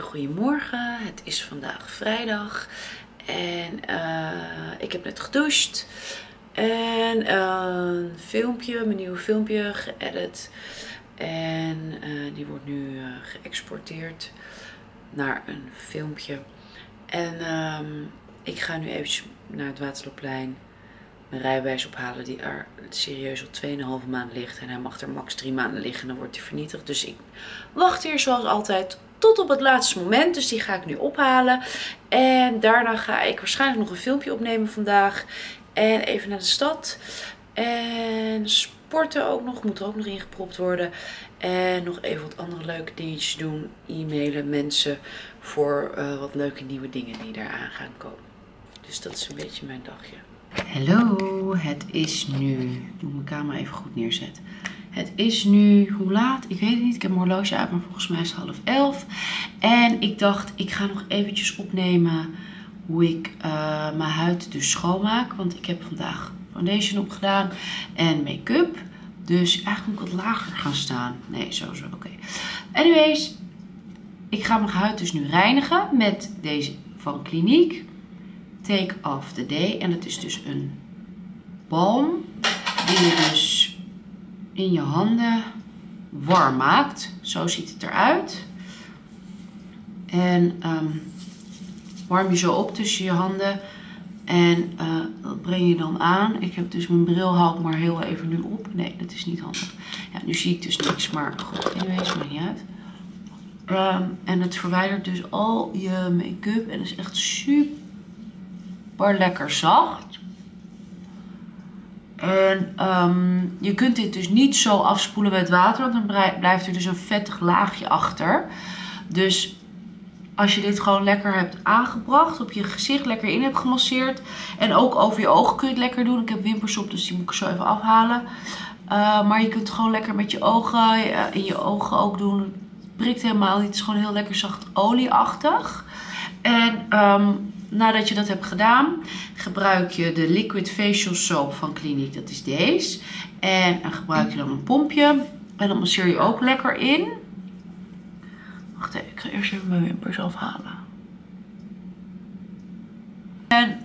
goedemorgen. Het is vandaag vrijdag en ik heb net gedoucht en mijn nieuwe filmpje geëdit en die wordt nu geëxporteerd naar een filmpje. En ik ga nu eventjes naar het Waterloopplein mijn rijbewijs ophalen die er serieus al 2,5 maanden ligt. En hij mag er max 3 maanden liggen en dan wordt hij vernietigd. Dus ik wacht hier zoals altijd tot op het laatste moment. Dus die ga ik nu ophalen. En daarna ga ik waarschijnlijk nog een filmpje opnemen vandaag. En even naar de stad. En sporten ook nog. Moet er ook nog ingepropt worden. En nog even wat andere leuke dingetjes doen. E-mailen mensen voor wat leuke nieuwe dingen die eraan gaan komen. Dus dat is een beetje mijn dagje. Hallo, het is nu, ik moet mijn camera even goed neerzetten. Het is nu, hoe laat? Ik weet het niet, ik heb mijn horloge uit, maar volgens mij is het 10:30. En ik dacht, ik ga nog eventjes opnemen hoe ik mijn huid dus schoonmaak. Want ik heb vandaag foundation opgedaan en make-up. Dus eigenlijk moet ik wat lager gaan staan. Nee, zo, oké. Anyways, ik ga mijn huid dus nu reinigen met deze van Clinique. Take Off the Day. En het is dus een balm die je dus in je handen warm maakt. Zo ziet het eruit. En warm je zo op tussen je handen. En dat breng je dan aan. Ik heb dus mijn bril, haal ik maar heel even nu op. Nee, dat is niet handig. Ja, nu zie ik dus niks. Maar goed, anyways, maakt niet uit. En het verwijdert dus al je make-up. En het is echt super lekker zacht. En je kunt dit dus niet zo afspoelen met water, want dan blijft er dus een vettig laagje achter. Dus als je dit gewoon lekker hebt aangebracht, op je gezicht lekker in hebt gemasseerd. En ook over je ogen kun je het lekker doen. Ik heb wimpers op, dus die moet ik zo even afhalen. Maar je kunt het gewoon lekker met je ogen, in je ogen ook doen. Het prikt helemaal niet, het is gewoon heel lekker zacht olieachtig. En nadat je dat hebt gedaan, gebruik je de Liquid Facial Soap van Clinique. Dat is deze. En dan gebruik je dan een pompje. En dan masseer je ook lekker in. Wacht even, ik ga eerst even mijn wimpers afhalen. En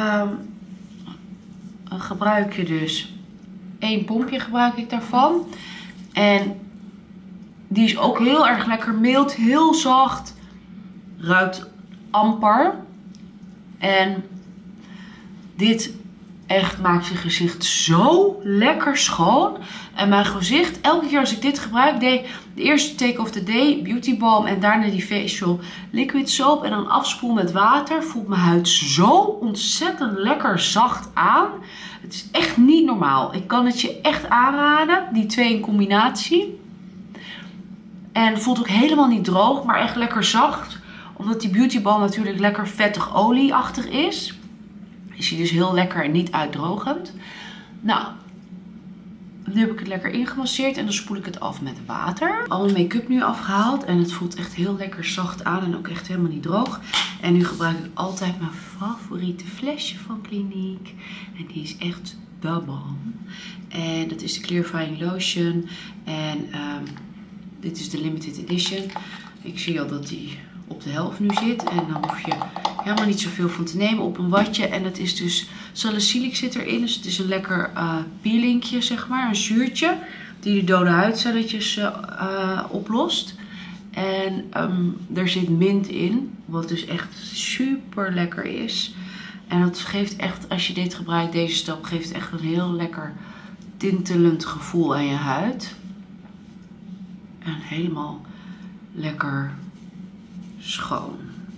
dan gebruik je dus 1 pompje gebruik ik daarvan. En die is ook heel erg lekker mild, heel zacht. Ruikt amper. En dit echt maakt je gezicht zo lekker schoon. En mijn gezicht, elke keer als ik dit gebruik, deed de eerste Take Off the Day Beauty Balm en daarna die Facial Liquid Soap en dan afspoel met water, voelt mijn huid zo ontzettend lekker zacht aan. Het is echt niet normaal. Ik kan het je echt aanraden, die twee in combinatie. En het voelt ook helemaal niet droog, maar echt lekker zacht. Omdat die Beauty Balm natuurlijk lekker vettig olieachtig is. Is hij dus heel lekker en niet uitdrogend. Nou, nu heb ik het lekker ingemasseerd en dan spoel ik het af met water. Al mijn make-up nu afgehaald en het voelt echt heel lekker zacht aan en ook echt helemaal niet droog. En nu gebruik ik altijd mijn favoriete flesje van Clinique. En die is echt de balm. En dat is de Clarifying Lotion. En dit is de Limited Edition. Ik zie al dat die op de helft nu zit. En dan hoef je helemaal niet zoveel van te nemen op een watje. En dat is dus salicylic zit erin. Dus het is een lekker peelingje, zeg maar. Een zuurtje. Die de dode huidcelletjes oplost. En er zit mint in. Wat dus echt super lekker is. En dat geeft echt, als je dit gebruikt, deze stap, geeft echt een heel lekker tintelend gevoel aan je huid. En helemaal lekker schoon.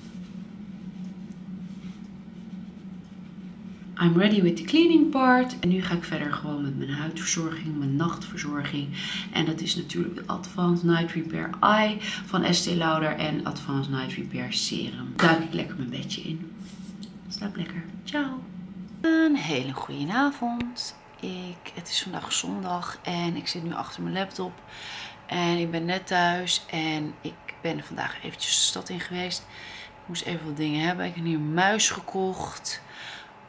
I'm ready with the cleaning part. En nu ga ik verder gewoon met mijn huidverzorging, mijn nachtverzorging. En dat is natuurlijk de Advanced Night Repair Eye van Estée Lauder en Advanced Night Repair Serum. Duik ik lekker mijn bedje in. Slaap lekker. Ciao. Een hele goede avond. Het is vandaag zondag en ik zit nu achter mijn laptop. En ik ben net thuis en ik ben vandaag eventjes de stad in geweest. Ik moest even wat dingen hebben. Ik heb hier een muis gekocht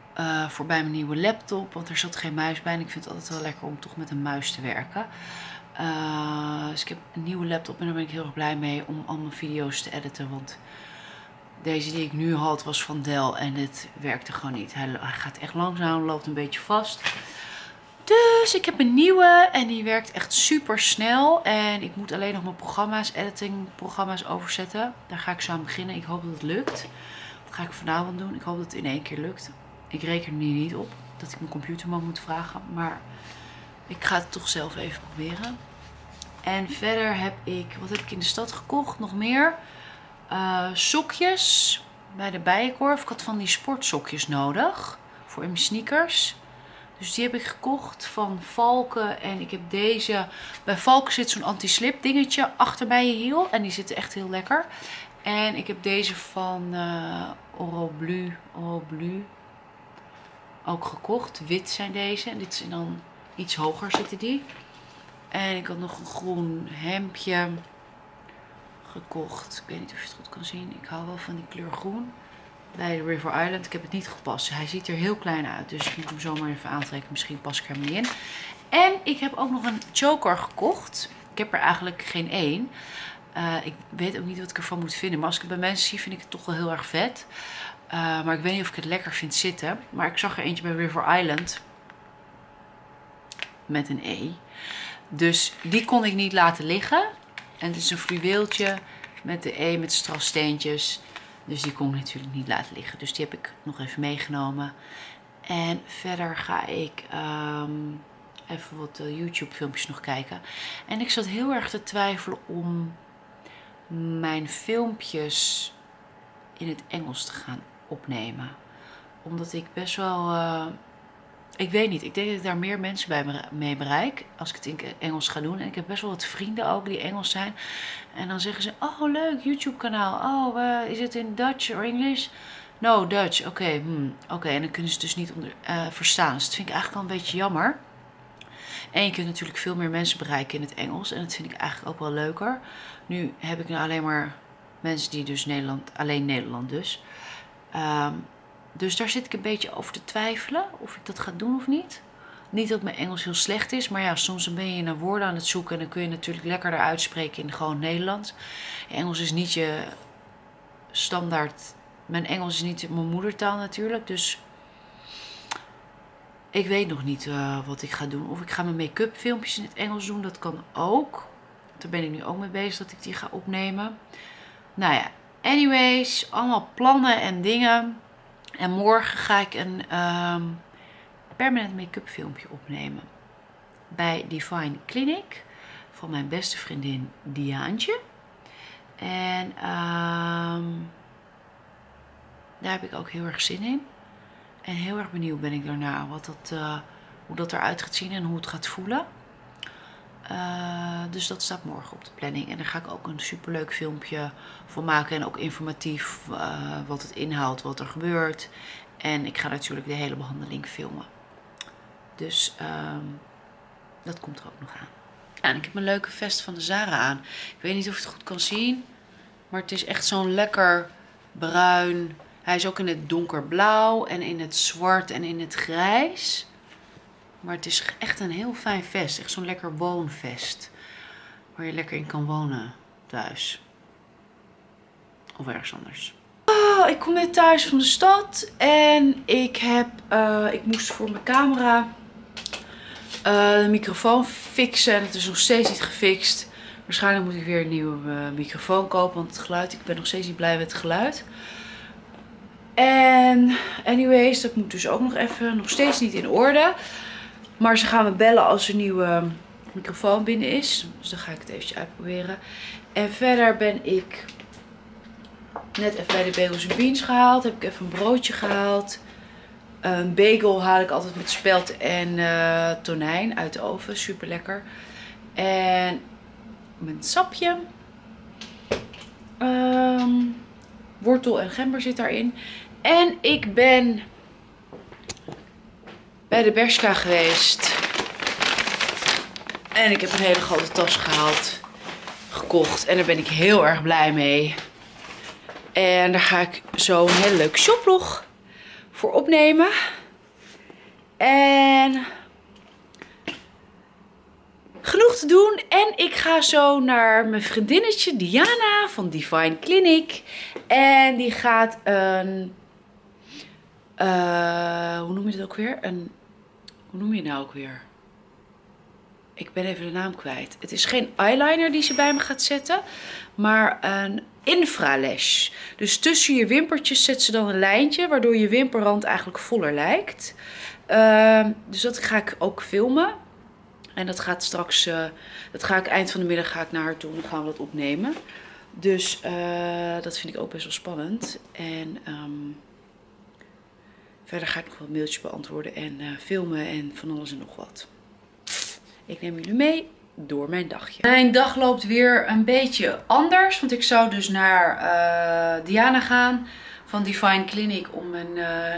voor bij mijn nieuwe laptop. Want er zat geen muis bij en ik vind het altijd wel lekker om toch met een muis te werken. Dus ik heb een nieuwe laptop en daar ben ik heel erg blij mee om al mijn video's te editen. Want deze die ik nu had was van Dell en het werkte gewoon niet. Hij gaat echt langzaam, loopt een beetje vast. Dus ik heb een nieuwe en die werkt echt super snel. En ik moet alleen nog mijn programma's, editing programma's overzetten. Daar ga ik zo aan beginnen. Ik hoop dat het lukt. Dat ga ik vanavond doen. Ik hoop dat het in 1 keer lukt. Ik reken er niet op dat ik mijn computerman moet vragen. Maar ik ga het toch zelf even proberen. En verder heb ik, wat heb ik in de stad gekocht? Nog meer sokjes bij de Bijenkorf. Ik had van die sportsokjes nodig voor in mijn sneakers. Dus die heb ik gekocht van Valken. En ik heb deze. Bij Valken zit zo'n anti-slip dingetje achter bij je hiel. En die zitten echt heel lekker. En ik heb deze van Oroblu ook gekocht. Wit zijn deze. En dit is dan iets hoger zitten die. En ik had nog een groen hemdje gekocht. Ik weet niet of je het goed kan zien. Ik hou wel van die kleur groen. Bij de River Island. Ik heb het niet gepast. Hij ziet er heel klein uit. Dus ik moet hem zomaar even aantrekken. Misschien pas ik er niet in. En ik heb ook nog een choker gekocht. Ik heb er eigenlijk geen één. Ik weet ook niet wat ik ervan moet vinden. Maar als ik het bij mensen zie, vind ik het toch wel heel erg vet. Maar ik weet niet of ik het lekker vind zitten. Maar ik zag er eentje bij River Island. Met een E. Dus die kon ik niet laten liggen. En het is een fluweeltje met de E met strassteentjes. Dus die kon ik natuurlijk niet laten liggen. Dus die heb ik nog even meegenomen. En verder ga ik even wat YouTube filmpjes nog kijken. En ik zat heel erg te twijfelen om mijn filmpjes in het Engels te gaan opnemen. Omdat ik best wel... ik weet niet. Ik denk dat ik daar meer mensen mee bereik. Als ik het in Engels ga doen. En ik heb best wel wat vrienden ook die Engels zijn. En dan zeggen ze, oh leuk, YouTube kanaal. Oh, is het in Dutch of English? No, Dutch. Oké. Oké. En dan kunnen ze het dus niet verstaan. Dus dat vind ik eigenlijk wel een beetje jammer. En je kunt natuurlijk veel meer mensen bereiken in het Engels. En dat vind ik eigenlijk ook wel leuker. Nu heb ik nou alleen maar mensen die dus alleen Nederland dus. Dus daar zit ik een beetje over te twijfelen of ik dat ga doen of niet. Niet dat mijn Engels heel slecht is, maar ja, soms dan ben je naar woorden aan het zoeken en dan kun je natuurlijk lekkerder uitspreken in gewoon Nederlands. Engels is niet je standaard. Mijn Engels is niet mijn moedertaal natuurlijk, dus ik weet nog niet wat ik ga doen. Of ik ga mijn make-up filmpjes in het Engels doen, dat kan ook. Daar ben ik nu ook mee bezig dat ik die ga opnemen. Nou ja, anyways, allemaal plannen en dingen. En morgen ga ik een permanent make-up filmpje opnemen. Bij Divine Clinic. Van mijn beste vriendin Diaantje. En daar heb ik ook heel erg zin in. En heel erg benieuwd ben ik daarna hoe dat eruit gaat zien en hoe het gaat voelen. Dus dat staat morgen op de planning. En daar ga ik ook een superleuk filmpje van maken. En ook informatief wat het inhoudt, wat er gebeurt. En ik ga natuurlijk de hele behandeling filmen. Dus dat komt er ook nog aan. Ja, en ik heb mijn leuke vest van de Zara aan. Ik weet niet of je het goed kan zien. Maar het is echt zo'n lekker bruin. Hij is ook in het donkerblauw en in het zwart en in het grijs. Maar het is echt een heel fijn vest. Echt zo'n lekker woonvest. Waar je lekker in kan wonen thuis. Of ergens anders. Oh, ik kom net thuis van de stad. En ik moest voor mijn camera de microfoon fixen. En het is nog steeds niet gefixt. Waarschijnlijk moet ik weer een nieuwe microfoon kopen. Want het geluid, ik ben nog steeds niet blij met het geluid. En anyways, dat moet dus ook nog even. Nog steeds niet in orde. Maar ze gaan me bellen als een nieuwe microfoon binnen is. Dus dan ga ik het eventjes uitproberen. En verder ben ik net even bij de Bagels & Beans gehaald. Heb ik even een broodje gehaald. Een bagel haal ik altijd met spelt en tonijn uit de oven. Super lekker. En mijn sapje. Wortel en gember zit daarin. En ik ben bij de Bershka geweest. En ik heb een hele grote tas gekocht. En daar ben ik heel erg blij mee. En daar ga ik zo een hele leuke shoplog voor opnemen. En genoeg te doen en ik ga zo naar mijn vriendinnetje Diana van Divine Clinic. En die gaat een, hoe noem je het ook weer? Hoe noem je het nou ook weer? Ik ben even de naam kwijt. Het is geen eyeliner die ze bij me gaat zetten, maar een infralash. Dus tussen je wimpertjes zet ze dan een lijntje, waardoor je wimperrand eigenlijk voller lijkt. Dus dat ga ik ook filmen. En dat gaat straks, dat ga ik eind van de middag naar haar toe en dan gaan we dat opnemen. Dus dat vind ik ook best wel spannend. En verder ga ik nog wat mailtjes beantwoorden en filmen en van alles en nog wat. Ik neem jullie mee door mijn dagje. Mijn dag loopt weer een beetje anders. Want ik zou dus naar Diana gaan van Divine Clinic om een...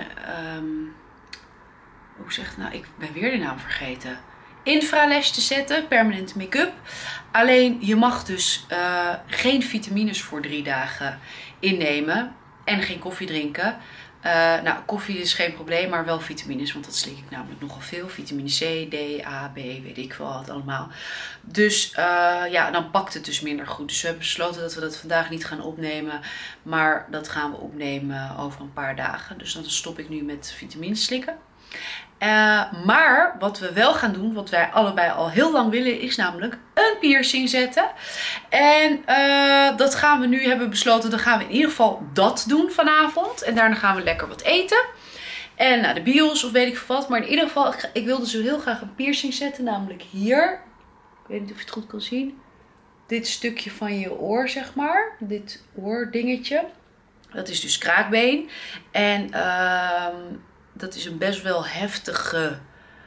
hoe zeg het nou? Ik ben weer de naam vergeten. Infralash te zetten, permanent make-up. Alleen je mag dus geen vitamines voor 3 dagen innemen. En geen koffie drinken. Nou, koffie is geen probleem, maar wel vitamines, want dat slik ik namelijk nogal veel. Vitamine C, D, A, B, weet ik wel wat allemaal. Dus ja, dan pakt het dus minder goed. Dus we hebben besloten dat we dat vandaag niet gaan opnemen, maar dat gaan we opnemen over een paar dagen. Dus dan stop ik nu met vitamines slikken. Maar wat we wel gaan doen, wat wij allebei al heel lang willen, is namelijk een piercing zetten. En dat gaan we nu, hebben besloten, dan gaan we in ieder geval dat doen vanavond. En daarna gaan we lekker wat eten. En naar de bios of weet ik veel wat. Maar in ieder geval, ik wilde zo heel graag een piercing zetten, namelijk hier. Ik weet niet of je het goed kan zien. Dit stukje van je oor, zeg maar. Dit oordingetje. Dat is dus kraakbeen. En dat is een best wel heftige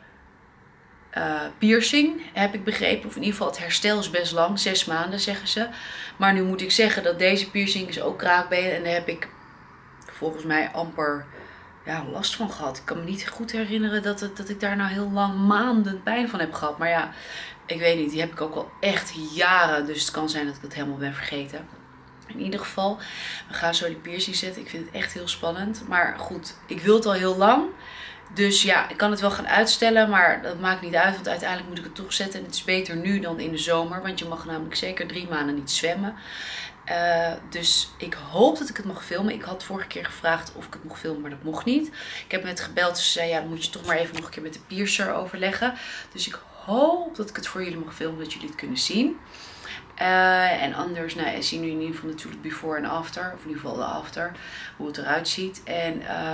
piercing, heb ik begrepen. Of in ieder geval het herstel is best lang, 6 maanden zeggen ze. Maar nu moet ik zeggen dat deze piercing is ook kraakbeen. En daar heb ik volgens mij amper last van gehad. Ik kan me niet goed herinneren dat ik daar nou heel lang maanden pijn van heb gehad. Maar ja, ik weet niet, die heb ik ook al echt jaren. Dus het kan zijn dat ik het helemaal ben vergeten. In ieder geval, we gaan zo die piercing zetten. Ik vind het echt heel spannend. Maar goed, ik wil het al heel lang. Dus ja, ik kan het wel gaan uitstellen. Maar dat maakt niet uit, want uiteindelijk moet ik het toch zetten. En het is beter nu dan in de zomer. Want je mag namelijk zeker 3 maanden niet zwemmen. Dus ik hoop dat ik het mag filmen. Ik had vorige keer gevraagd of ik het mocht filmen, maar dat mocht niet. Ik heb net gebeld. Ze zei, ja, dan moet je toch maar even nog een keer met de piercer overleggen. Dus ik hoop dat ik het voor jullie mag filmen, dat jullie het kunnen zien. En anders, nou, zien jullie in ieder geval natuurlijk before en after. Of in ieder geval de after. Hoe het eruit ziet. En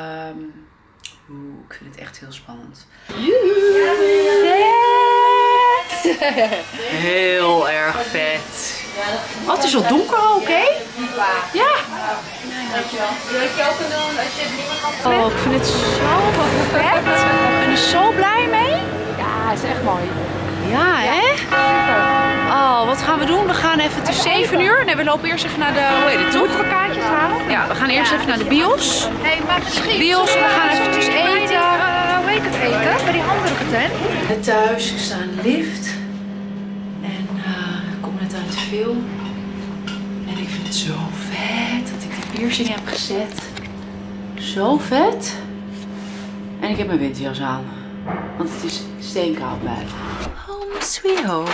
ik vind het echt heel spannend. Heel erg vet. Oh, het is wel donker ook, hè? Ja. Oh, ik vind het zo vet. Ik ben er zo blij mee. Ja, het is echt mooi. Ja, hè? Oh, wat gaan we doen? We gaan even, het is 7 uur. Nee, we lopen eerst even naar de, hoe heet het toch? Moeten we kaartjes halen? Ja, we gaan eerst even naar de bios. Hey, maar misschien. Bios, we gaan eventjes eten. Hoe heet het eten? Bij die hamburger tent. Net thuis, ik sta in de lift. En ik kom net uit de film. En ik vind het zo vet dat ik die piercing heb gezet. Zo vet. En ik heb mijn winterjas aan. Want het is steenkoud buiten. Home sweet home.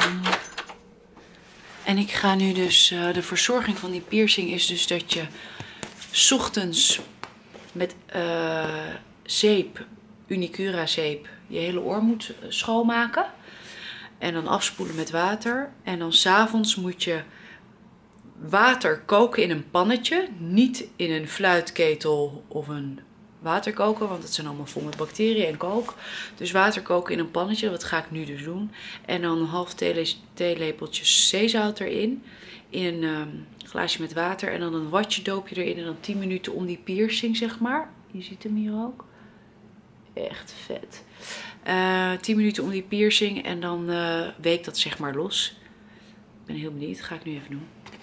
En ik ga nu dus, de verzorging van die piercing is dus dat je 's ochtends met zeep, Unicura zeep, je hele oor moet schoonmaken. En dan afspoelen met water. En dan 's avonds moet je water koken in een pannetje. Niet in een fluitketel of een waterkoker, want het zijn allemaal vol met bacteriën en kook. Dus water koken in een pannetje, dat ga ik nu dus doen. En dan een half theelepeltje zeezout erin. In een glaasje met water. En dan een watje doopje erin. En dan 10 minuten om die piercing, zeg maar. Je ziet hem hier ook. Echt vet. 10 minuten om die piercing. En dan weekt dat zeg maar los. Ik ben heel benieuwd. Dat ga ik nu even doen.